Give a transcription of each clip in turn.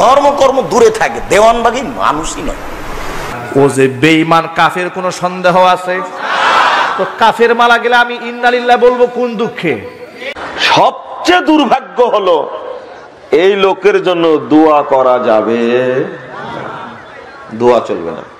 ধর্মকর্ম দূরে থাকে, দেওয়ানবাগী মানুষই নয়। ও যে বেঈমান কাফের কোনো সন্দেহ আছে? তো কাফের মারা গেলে আমি ইন্নালিল্লাহ বলবো কোন দুঃখে? সবচেয়ে দুর্ভাগ্য হলো এই লোকের জন্য দোয়া করা যাবে, দোয়া চলবে না।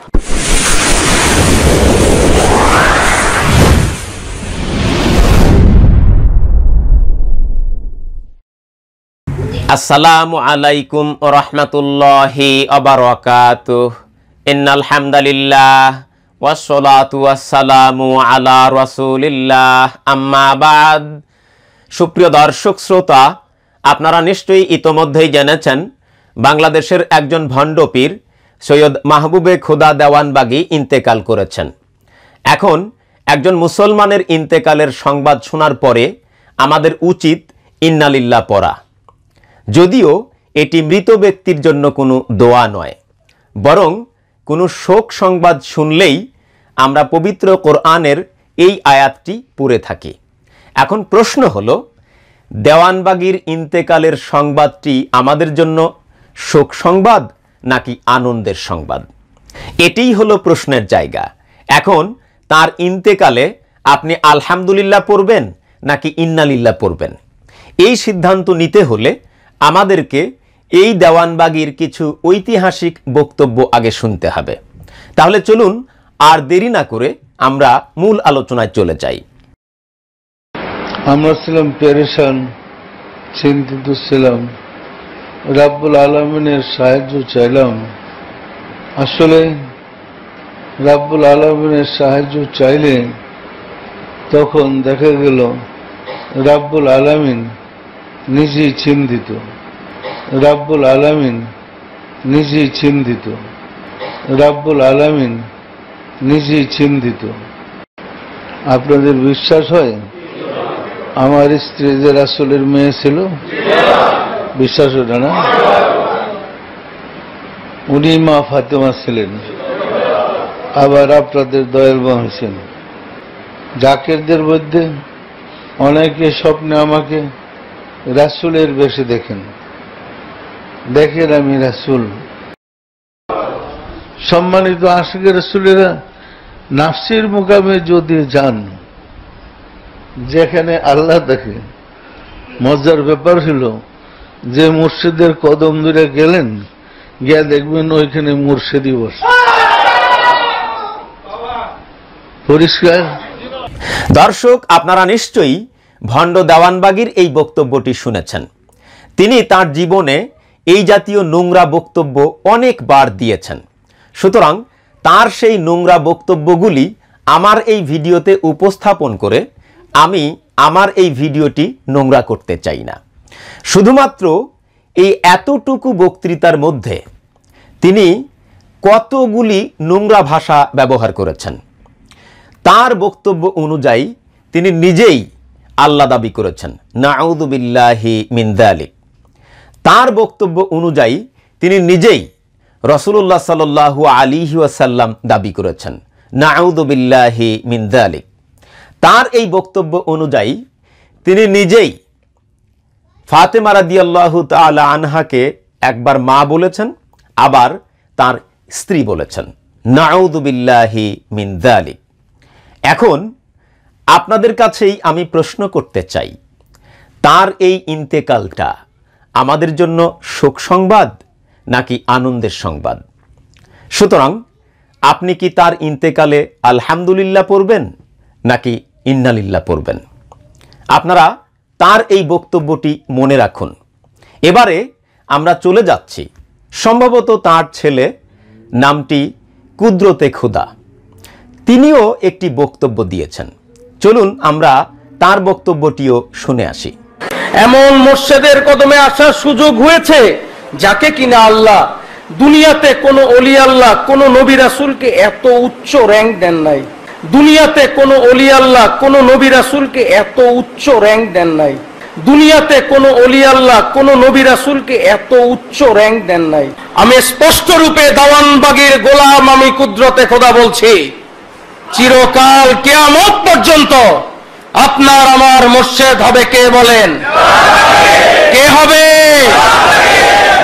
আসসালামু আলাইকুম ওয়া রাহমাতুল্লাহি ওয়া বারাকাতুহু। ইন্নাল হামদালিল্লাহ ওয়াস সালাতু ওয়াস সালামু আলা রাসূলিল্লাহ, আম্মা বাদ। সুপ্রিয় দর্শক শ্রোতা, আপনারা নিশ্চয়ই ইতোমধ্যেই জেনেছেন বাংলাদেশের একজন ভণ্ড পীর সৈয়দ মাহবুবে খোদা দেওয়ানবাগী ইন্তেকাল করেছেন। এখন একজন মুসলমানের ইন্তেকালের সংবাদ শোনার পরে আমাদের উচিত ইন্নালিল্লাহ পড়া, যদিও এটি মৃত ব্যক্তির জন্য কোনো দোয়া নয়, বরং কোনো শোক সংবাদ শুনলেই আমরা পবিত্র কোরআনের এই আয়াতটি পড়ে থাকি। এখন প্রশ্ন হলো, দেওয়ানবাগীর ইন্তেকালের সংবাদটি আমাদের জন্য শোক সংবাদ নাকি আনন্দের সংবাদ? এটিই হলো প্রশ্নের জায়গা। এখন তার ইন্তেকালে আপনি আলহামদুলিল্লাহ পড়বেন নাকি ইন্নালিল্লাহ পড়বেন, এই সিদ্ধান্ত নিতে হলে আমাদেরকে এই দেওয়ানবাগীর কিছু ঐতিহাসিক বক্তব্য আগে শুনতে হবে। তাহলে চলুন আর দেরি না করে আমরা মূল আলোচনায় চলে যাই। আমরা ছিলাম পেরেশান, চিন্তিত ছিলাম, রাব্বুল আলামিনের সাহায্য চাইলাম। আসলে রাব্বুল আলামিনের সাহায্য চাইলে তখন দেখা গেল রাব্বুল আলামিন নিজেই চিন্তিত, রাব্বুল আলামিন নিজেই চিন্তিত, রাব্বুল আলামিন নিজেই চিন্তিত। আপনাদের বিশ্বাস হয় আমার স্ত্রী যে রাসূলের মেয়ে ছিল? বিশ্বাস ওটা না? উনি মা ফাতেমা ছিলেন, আবার আপনাদের দয়াল মা হয়েছেন। জাকেরদের মধ্যে অনেকে স্বপ্নে আমাকে রাসূলের বেশে দেখেন আমি রাসূল। সম্মানিত আশিকের রাসূলেরা নাফসির মুকামে যদি যান, যেখানে আল্লাহ দেখে, মজার ব্যাপার ছিল যে মুর্শিদের কদম ধরে গেলেন, গিয়া দেখবেন ওইখানে মুর্শিদই বসে। পরিষ্কার? দর্শক, আপনারা নিশ্চয়ই ভণ্ড দেওয়ানবাগীর এই বক্তব্যটি শুনেছেন। তিনি তার জীবনে এই জাতীয় নোংরা বক্তব্য অনেকবার দিয়েছেন। সুতরাং তার সেই নোংরা বক্তব্যগুলি আমার এই ভিডিওতে উপস্থাপন করে আমি আমার এই ভিডিওটি নোংরা করতে চাই না। শুধুমাত্র এই এতটুকু বক্তৃতার মধ্যে তিনি কতগুলি নোংরা ভাষা ব্যবহার করেছেন। তার বক্তব্য অনুযায়ী তিনি নিজেই আল্লাহ দাবি করেছেন, নাউযু বিল্লাহি মিন যালিক। তার বক্তব্য অনুযায়ী তিনি নিজেই রাসূলুল্লাহ সাল্লাল্লাহু আলাইহি ওয়াসাল্লাম দাবি করেছেন, নাউযু বিল্লাহি মিন যালিক। তার এই বক্তব্য অনুযায়ী তিনি নিজেই ফাতেমা রাদিয়াল্লাহু তাআলা আনহাকে একবার মা বলেছেন, আবার তার স্ত্রী বলেছেন, নাউযু বিল্লাহি মিন যালিক। এখন আপনাদের কাছেই আমি প্রশ্ন করতে চাই, তার এই ইন্তেকালটা আমাদের জন্য শোক সংবাদ নাকি আনন্দের সংবাদ? সুতরাং আপনি কি তার ইন্তেকালে আলহামদুলিল্লাহ পড়বেন নাকি ইন্নালিল্লাহ পড়বেন? আপনারা তার এই বক্তব্যটি মনে রাখুন। এবারে আমরা চলে যাচ্ছি, সম্ভবত তার ছেলে, নামটি কুদরতে খোদা, তিনিও একটি বক্তব্য দিয়েছেন। চলুন আমরা তার বক্তব্যটিও শুনে আসি। এমন মুর্শিদের কদমে আসার সুযোগ হয়েছে যাকে কিনা আল্লাহ দুনিয়াতে কোনো ওলি আল্লাহ কোনো নবী রাসূলকে এত উচ্চ র্যাঙ্ক দেন নাই। দুনিয়াতে কোনো ওলি আল্লাহ কোনো নবী রাসূলকে এত উচ্চ র্যাঙ্ক দেন নাই। দুনিয়াতে কোনো ওলি আল্লাহ কোনো নবী রাসূলকে এত উচ্চ র্যাঙ্ক দেন নাই। আমি স্পষ্ট রূপে দেওয়ানবাগীর গোলাম, আমি কুদরতে খোদা বলছি, চিরকাল কিয়ামত পর্যন্ত আপনার আমার মুর্শিদ হবে কে বলেন? কে হবে?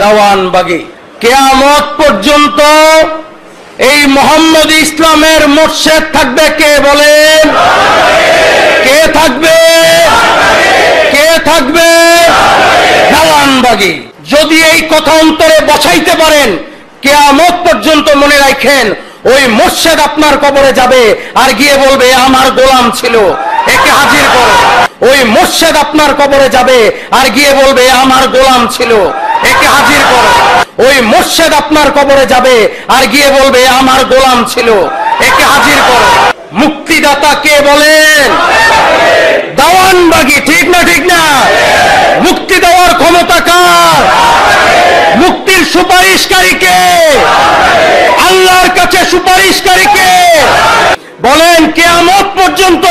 দেওয়ানবাগী। কিয়ামত পর্যন্ত এই মোহাম্মদ ইসলামের মুর্শিদ থাকবে কে বলেন? কে থাকবে? কে থাকবে? দেওয়ানবাগী। যদি এই কথা অন্তরে বসাইতে পারেন, কিয়ামত পর্যন্ত মনে রাখেন, ওই মুর্শিদ আপনার কবরে যাবে আর গিয়ে বলবে আমার গোলাম ছিল, একে হাজির করো। ওই মুর্শিদ আপনার কবরে যাবে আর গিয়ে বলবে আমার গোলাম ছিল, একে হাজির করো। ওই মুর্শিদ আপনার কবরে যাবে আর গিয়ে বলবে আমার গোলাম ছিল, একে হাজির করো। মুক্তিদাতা কে বলেন? দেওয়ানবাগী। ঠিক না? ঠিক না? মুক্তি দেওয়ার ক্ষমতা কার? মুক্তির সুপারিশকারী কে? আল্লাহর কাছে সুপারিশকারী কে? বলেন কিয়ামত পর্যন্ত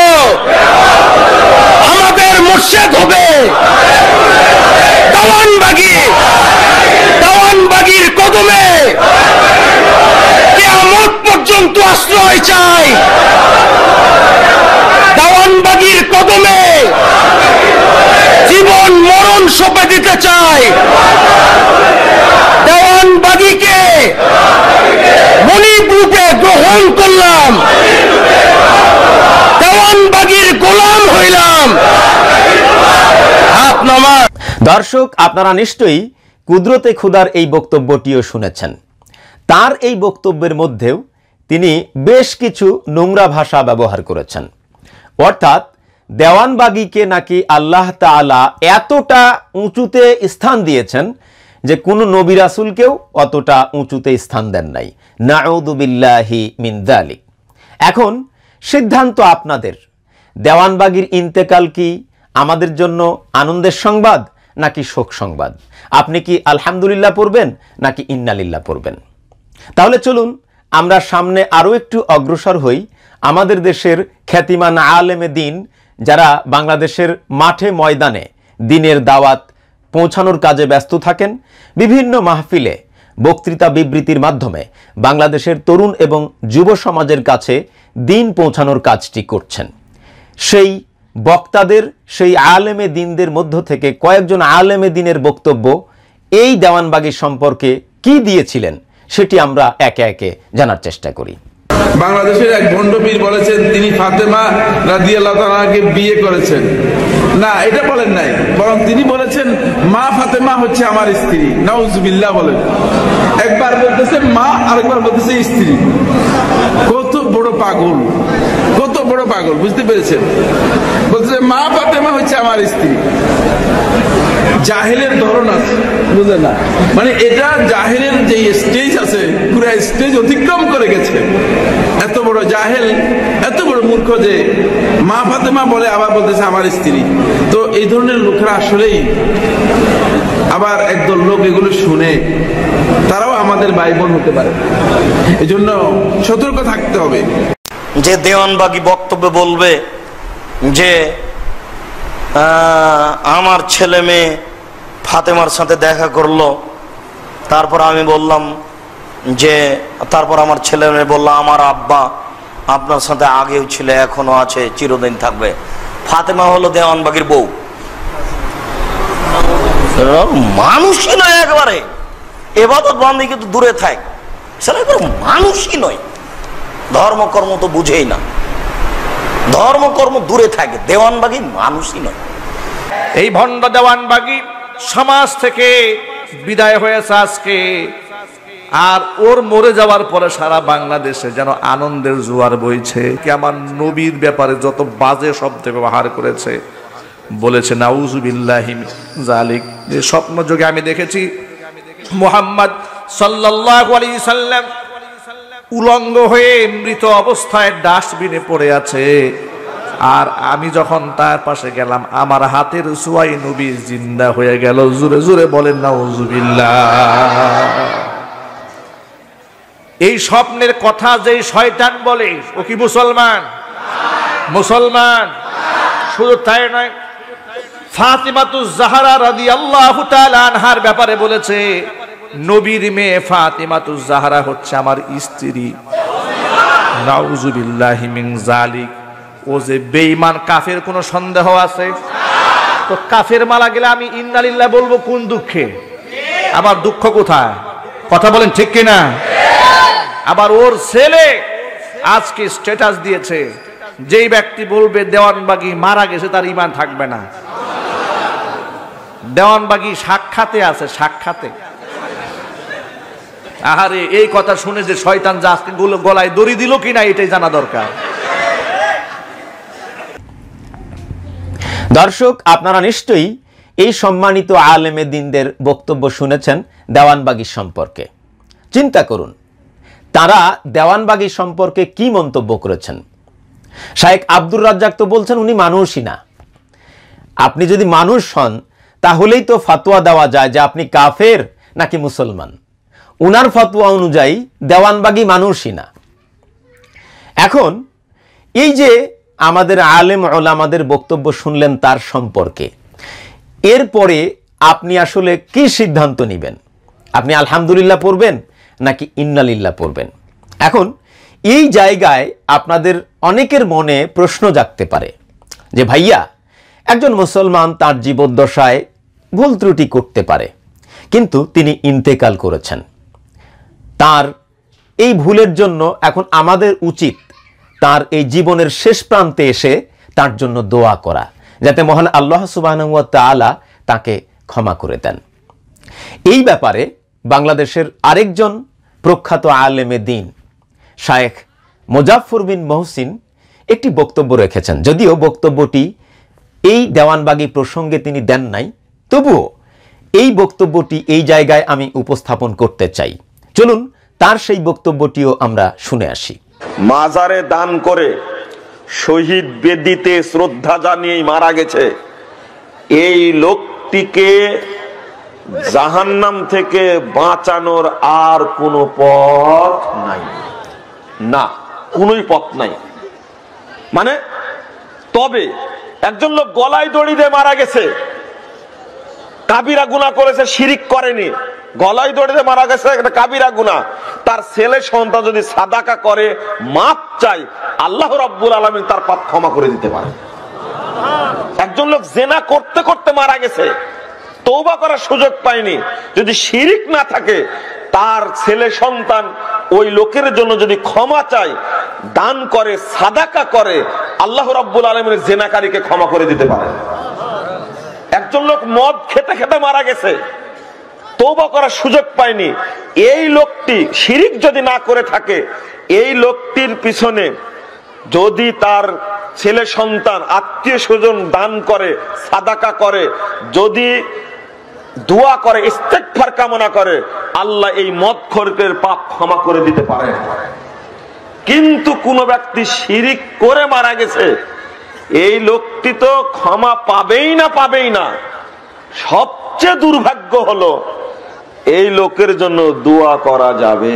আমাদের মুর্শিদ হবে দেওয়ানবাগী। দেওয়ানবাগীর কদমে কিয়ামত পর্যন্ত আশ্রয় চাই। দেওয়ানবাগীর কদমে জীবন মরণ সঁপে দিতে চাই। দেওয়ানবাগীকে মনিব রূপে গ্রহণ করলাম, দেওয়ানবাগীর গোলাম হইলাম। হাত নামা। দর্শক, আপনারা নিশ্চয়ই কুদরতে খুদার এই বক্তব্যটিও শুনেছেন। তার এই বক্তব্যের মধ্যেও তিনি বেশ কিছু নোংরা ভাষা ব্যবহার করেছেন। অর্থাৎ দেওয়ানবাগীকে নাকি আল্লাহ তাআলা এতটা উঁচুতে স্থান দিয়েছেন যে কোনো নবী রাসূলকেও অতটা উঁচুতে স্থান দেন নাই। নাউযু বিল্লাহি মিন যালিক। এখন সিদ্ধান্ত আপনাদের। দেওয়ানবাগীর ইন্তেকাল কি আমাদের জন্য আনন্দের সংবাদ নাকি শোক সংবাদ? আপনি কি আলহামদুলিল্লাহ পড়বেন নাকি ইন্নালিল্লাহ পড়বেন? তাহলে চলুন আমরা সামনে আরও একটু অগ্রসর হই। আমাদের দেশের খ্যাতিমান আলেমে দিন যারা বাংলাদেশের মাঠে ময়দানে দিনের দাওয়াত পৌঁছানোর কাজে ব্যস্ত থাকেন, বিভিন্ন মাহফিলে বক্তৃতা বিবৃতির মাধ্যমে বাংলাদেশের তরুণ এবং যুব সমাজের কাছে দিন পৌঁছানোর কাজটি করছেন, সেই বক্তাদের, সেই আলেমে দিনদের মধ্য থেকে কয়েকজন আলেমে দিনের বক্তব্য এই দেওয়ানবাগী সম্পর্কে কি দিয়েছিলেন সেটি আমরা একে একে জানার চেষ্টা করি। বাংলাদেশের এক ভণ্ডপীর বলেছেন তিনি ফাতেমা রাদিয়াল্লাহু তাআলাকে বিয়ে করেছেন। না, এটা বলেন নাই, বরং তিনি বলেছেন মা ফাতেমা হচ্ছে আমার স্ত্রী। নাউজুবিল্লাহ বলেন। একবার বলতেছে মা, আরেকবার বলতেছে স্ত্রী। কত বড় পাগল, কত বড় পাগল, বুঝতে পেরেছেন? বলতেছে মা ফাতেমা হচ্ছে আমার স্ত্রী। জাহেলের ধরন আছে, বুঝলেন না? মানে এটা জাহেলের যে স্টেজ আছে, পুরো স্টেজ অতিক্রম করে গেছে। এত বড় জাহেল, এত বড় মূর্খ যে মা ফাতেমা বলে আবার বলতেছে আমার স্ত্রী। তো এই ধরনের লোকেরা আসলেই, আবার একদল লোক এগুলো শুনে তারাও আমাদের ভাই বোন হতে পারে। এই জন্য সতর্ক থাকতে হবে। যে দেওয়ানবাগী বক্তব্য বলবে যে আমার ছেলে মেয়ে ফাতেমার সাথে দেখা করলো, তারপর আমি বললাম যে, তারপর আমার ছেলে মেয়ে বললো আমার আব্বা আপনার সাথে আগেও ছিল, এখনো আছে, চিরদিন থাকবে। ফাতেমা হলো দেওয়ানবাগীর বউ। মানুষই নয় একবারে, এবাদত বান্দি কিন্তু দূরে থাক, সেটা মানুষই নয়। ধর্মকর্ম তো বুঝেই না, ধর্মকর্ম দূরে থাকে, দেওয়ানবাগী মানুষই নয়। এই ভণ্ড দেওয়ানবাগী সমাজ থেকে বিদায় হয়েছে আজকে, আর ওর মরে যাওয়ার পরে সারা বাংলাদেশে যেন আনন্দের জোয়ার বইছে। কি আমার নবীর ব্যাপারে যত বাজে শব্দ ব্যবহার করেছে, বলেছে নাউযু বিল্লাহি মিন যালিক। যে স্বপ্ন যোগে আমি দেখেছি মুহাম্মদ সাল্লাল্লাহু আলাইহি সাল্লাম উলঙ্গ হয়ে মৃত অবস্থায় ডাস্টবিনে পড়ে আছে, আর আমি যখন তার পাশে গেলাম আমার হাতের ছোঁয়াই নবী জিন্দা হয়ে গেল। জোরে জোরে বলেন নাউযুবিল্লাহ। এই স্বপ্নের কথা যেই শয়তান বলে ও কি মুসলমান? মুসলমান শুধু তাই নয়, ফাতিমাতুজ জাহরা রাদিয়াল্লাহু তাআলা আনহার ব্যাপারে বলেছে নবীর মেয়ে ফাতিমাতুজ জাহরা হচ্ছে আমার স্ত্রী। নাউযু বিল্লাহি মিন যালিক। ও যে বেঈমান কাফের কোনো সন্দেহ আছে? তো কাফের মারা গেলে আমি ইন্নালিল্লাহ বলবো কোন দুঃখে? আবার দুঃখ কোথায়? কথা বলেন ঠিক কিনা? আবার ওর ছেলে আজকে স্ট্যাটাস দিয়েছে, যেই ব্যক্তি বলবে দেওয়ানবাগী মারা গেছে তার ঈমান থাকবে না। দেওয়ানবাগী সাক্ষাতে আছে, সাক্ষাতে। আহারে, এই কথা শুনে যে শয়তান যে আজকে গলায় দড়ি দিল কিনা এটাই জানা দরকার। দর্শক, আপনারা নিশ্চয়ই এই সম্মানিত আলেমে দ্বীনদের বক্তব্য শুনেছেন দেওয়ানবাগী সম্পর্কে। চিন্তা করুন তারা দেওয়ানবাগী সম্পর্কে কি মন্তব্য করেছেন। শায়েখ আব্দুর রাজ্জাক তো বলছেন উনি মানুষই না। আপনি যদি মানুষ হন তাহলেই তো ফতোয়া দেওয়া যায় যে আপনি কাফের নাকি মুসলমান। উনার ফতোয়া অনুযায়ী দেওয়ানবাগী মানুষই না। এখন এই যে আমাদের আলেম ওলামাদের বক্তব্য শুনলেন তার সম্পর্কে, এরপরে আপনি আসলে কি সিদ্ধান্ত নেবেন? আপনি আলহামদুলিল্লাহ পড়বেন নাকি ইন্নালিল্লাহ পড়বেন? এখন এই জায়গায় আপনাদের অনেকের মনে প্রশ্ন জাগতে পারে যে ভাইয়া, একজন মুসলমান তার জীবদ্দশায় ভুল ত্রুটি করতে পারে, কিন্তু তিনি ইন্তেকাল করেছেন। তার এই ভুলের জন্য এখন আমাদের উচিত তার এই জীবনের শেষ প্রান্তে এসে তার জন্য দোয়া করা, যাতে মহান আল্লাহ সুবহানাহু ওয়া তাআলা তাকে ক্ষমা করে দেন। এই ব্যাপারে বাংলাদেশের আরেকজন প্রখ্যাত আলেমে দ্বীন শায়েখ মুজাফফর বিন মহসিন একটি বক্তব্য রেখেছেন। যদিও বক্তব্যটি এই দেওয়ানবাগী প্রসঙ্গে তিনি দেন নাই, তবুও এই বক্তব্যটি এই জায়গায় আমি উপস্থাপন করতে চাই। চলুন তার সেই বক্তব্যটিও আমরা শুনে আসি। মাজারে দান করে শহীদ বেদিতে শ্রদ্ধা জানিয়ে মারা গেছে, এই লোকটিকে জাহান্নাম থেকে বাঁচানোর আর কোনো পথ নাই। না, কোনোই পথ নাই। মানে তবে একজন লোক গলায় দড়ি দিয়ে মারা গেছে, কাবিরা গুনাহ করেছে, শিরিক করেনি, গলায় দড়ি দিয়ে মারা গেছে, একটা কাবিরা গুনাহ। তার ছেলে সন্তান যদি সাদাকা করে, মাপ চায়, আল্লাহ রাব্বুল আলামিন তার পাপ ক্ষমা করে দিতে পারে। একজন লোক জিনা করতে করতে মারা গেছে, তওবা করার সুযোগ পায়নি, যদি শিরিক না থাকে, তার ছেলে সন্তান ওই লোকের জন্য যদি ক্ষমা চায়, দান করে, সাদাকা করে, আল্লাহ রাব্বুল আলামিন জিনাকারীকে ক্ষমা করে দিতে পারে। একজন লোক মদ খেতে খেতে মারা গেছে, তওবা করার সুযোগ পায়নি, এই লোকটি শিরিক যদি না করে থাকে, এই লোকটির পিছনে যদি তার ছেলে সন্তান, আত্মীয় স্বজন দান করে, সাদাকা করে, যদি দোয়া করে, ইস্তেগফার কামনা করে, আল্লাহ এই মদখোরের পাপ ক্ষমা করে দিতে পারে। কিন্তু কোন ব্যক্তি শিরিক করে মারা গেছে, এই লোকটি তো ক্ষমা পাবেই না, পাবেই না। সবচেয়ে দুর্ভাগ্য হলো এই লোকের জন্য দোয়া করা যাবে,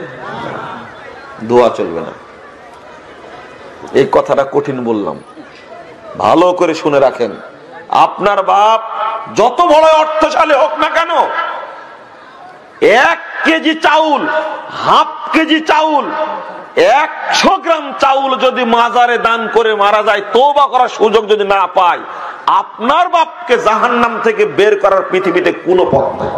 দোয়া চলবে না। এই কথাটা কঠিন বললাম, ভালো করে শুনে রাখেন। আপনার বাপ যত বড় অর্থশালী হোক না কেন, 1 কেজি চাউল, হাফ কেজি চাউল, 100 গ্রাম চাউল যদি মাজারে দান করে মারা যায়, তওবা করার সুযোগ যদি না পায়, আপনার বাপকে জাহান্নাম থেকে বের করার পৃথিবীতে কোনো পথ নেই।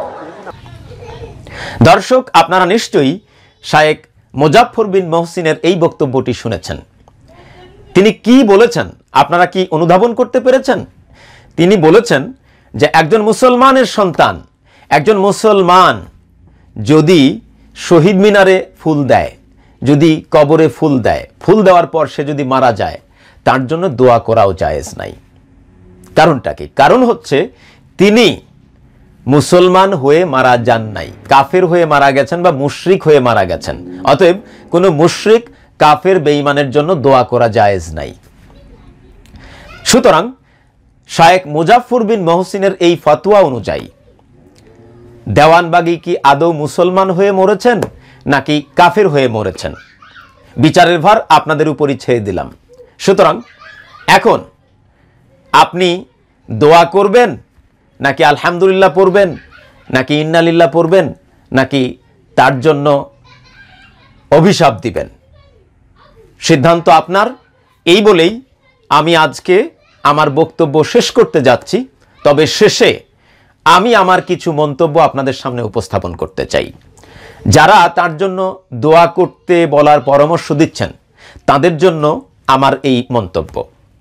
দর্শক, আপনারা নিশ্চয়ই শায়েখ মুজাফফর বিন মহসিনের এই বক্তব্যটি শুনেছেন। তিনি কি বলেছেন আপনারা কি অনুধাবন করতে পেরেছেন? তিনি বলেছেন যে একজন মুসলমানের সন্তান, একজন মুসলমান যদি শহীদ মিনারে ফুল দেয়, যদি কবরে ফুল দেয়, ফুল দেওয়ার পর সে যদি মারা যায়, তার জন্য দোয়া করাও জায়েজ নাই। কারণটা কি? কারণ হচ্ছে তিনি মুসলমান হয়ে মারা যান নাই, কাফের হয়ে মারা গেছেন বা মুশরিক হয়ে মারা গেছেন। অতএব কোনো মুশরিক, কাফের, বেঈমানের জন্য দোয়া করা জায়েজ নাই। সুতরাং শায়েখ মুজাফফর বিন মহসিনের এই ফতোয়া অনুযায়ী দেওয়ানবাগী কি আদৌ মুসলমান হয়ে মরেছেন নাকি কাফের হয়ে মরেছেন, বিচারের ভার আপনাদের উপরই ছেড়ে দিলাম। সুতরাং এখন আপনি দোয়া করবেন নাকি আলহামদুলিল্লাহ পড়বেন, নাকি ইন্নালিল্লাহ পড়বেন, নাকি তার জন্য অভিশাপ দিবেন, সিদ্ধান্ত আপনার। এই বলেই আমি আজকে আমার বক্তব্য শেষ করতে যাচ্ছি। তবে শেষে আমি আমার কিছু মন্তব্য আপনাদের সামনে উপস্থাপন করতে চাই। যারা তার জন্য দোয়া করতে বলার পরামর্শ দিচ্ছেন তাদের জন্য আমার এই মন্তব্য।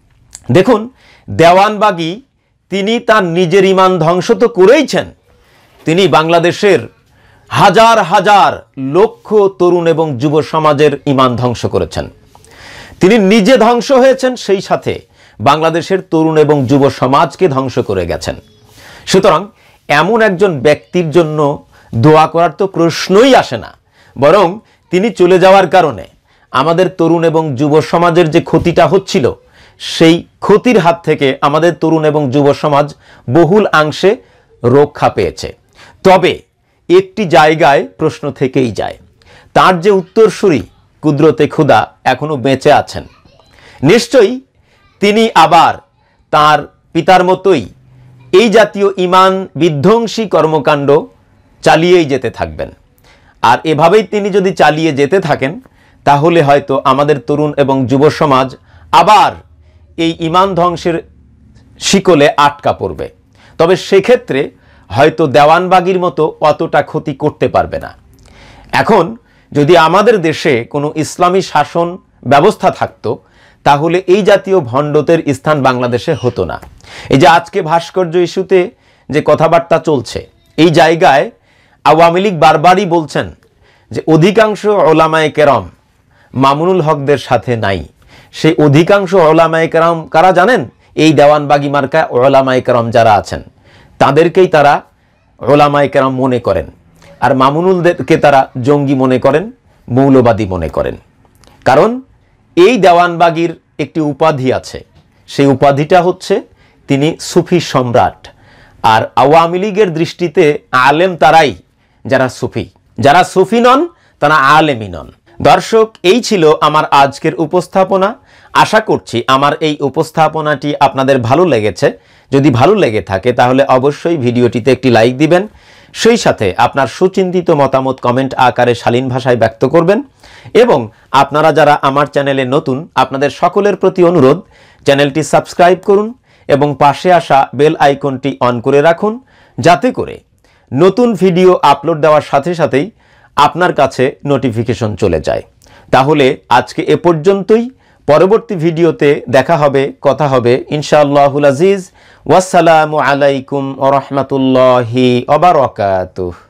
দেখুন, দেওয়ানবাগী তিনি তার নিজের ঈমান ধ্বংস তো করেইছেন, তিনি বাংলাদেশের হাজার হাজার লক্ষ তরুণ এবং যুব সমাজের ঈমান ধ্বংস করেছেন। তিনি নিজে ধ্বংস হয়েছেন, সেই সাথে বাংলাদেশের তরুণ এবং যুব সমাজকে ধ্বংস করে গেছেন। সুতরাং এমন একজন ব্যক্তির জন্য দোয়া করার তো প্রশ্নই আসে না, বরং তিনি চলে যাওয়ার কারণে আমাদের তরুণ এবং যুব সমাজের যে ক্ষতিটা হচ্ছিল, সেই ক্ষতির হাত থেকে আমাদের তরুণ এবং যুব সমাজ বহুল অংশে রক্ষা পেয়েছে। তবে একটি জায়গায় প্রশ্ন থেকেই যায়, তার যে উত্তরসূরি কুদরতে খুদা এখনো বেঁচে আছেন, নিশ্চয়ই তিনি আবার তার পিতার মতোই এই জাতীয় ঈমান বিধ্বংসী কর্মকাণ্ড চালিয়েই যেতে থাকবেন। আর এভাবেই তিনি যদি চালিয়ে যেতে থাকেন, তাহলে হয়তো আমাদের তরুণ এবং যুব সমাজ আবার এই ঈমান ধ্বংসের শিকলে আটকা পড়বে। তবে সেক্ষেত্রে হয়তো দেওয়ানবাগীর মতো অতটা ক্ষতি করতে পারবে না। এখন যদি আমাদের দেশে কোনো ইসলামী শাসন ব্যবস্থা থাকতো, তাহলে এই জাতীয় ভণ্ডতের স্থান বাংলাদেশে হতো না। এই যে আজকে ভাস্কর্য ইস্যুতে যে কথাবার্তা চলছে, এই জায়গায় আওয়ামী লীগ বারবারই বলছেন যে অধিকাংশ ওলামায়ে কেরাম মামুনুল হকদের সাথে নাই। সেই অধিকাংশ ওলামায়ে কেরাম কারা জানেন? এই দেওয়ানবাগী মার্কা ওলামায়ে কেরাম যারা আছেন তাদেরকেই তারা ওলামায়ে কেরাম মনে করেন, আর মামুনুলদেরকে তারা জঙ্গি মনে করেন, মৌলবাদী মনে করেন। কারণ এই দেওয়ানবাগীর একটি উপাধি আছে, সেই উপাধিটা হচ্ছে তিনি সুফি সম্রাট। আর আওয়ামী লীগের দৃষ্টিতে আলেম তারাই যারা সুফি, যারা সুফি নন তারা আলেমই নন। দর্শক, এই ছিল আমার আজকের উপস্থাপনা। আশা করছি আমার এই উপস্থাপনাটি আপনাদের ভালো লেগেছে। যদি ভালো লেগে থাকে তাহলে অবশ্যই ভিডিওটিতে একটি লাইক দিবেন, সেই সাথে আপনার সুচিন্তিত মতামত কমেন্ট আকারে শালীন ভাষায় ব্যক্ত করবেন। এবং আপনারা যারা আমার চ্যানেলে নতুন, আপনাদের সকলের প্রতি অনুরোধ, চ্যানেলটি সাবস্ক্রাইব করুন এবং পাশে আসা বেল আইকনটি অন করে রাখুন, যাতে করে নতুন ভিডিও আপলোড দেওয়ার সাথে সাথেই আপনার কাছে নোটিফিকেশন চলে যায়। তাহলে আজকে এ পর্যন্তই। পরবর্তী ভিডিওতে দেখা হবে, কথা হবে ইনশাআল্লাহুল আজিজ। ওয়াসসালামু আলাইকুম ওয়া রাহমাতুল্লাহি ওয়া বারাকাতুহু।